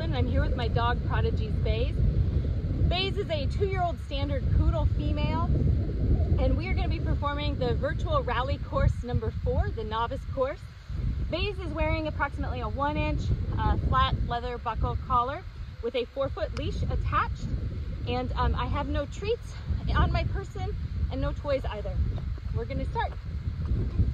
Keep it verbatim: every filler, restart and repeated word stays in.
and I'm here with my dog Prodigy's Baze. Baze is a two-year-old standard poodle female, and we are going to be performing the virtual rally course number four, the novice course. Baze is wearing approximately a one inch uh, flat leather buckle collar with a four foot leash attached, and um, I have no treats on my person and no toys either. We're going to start.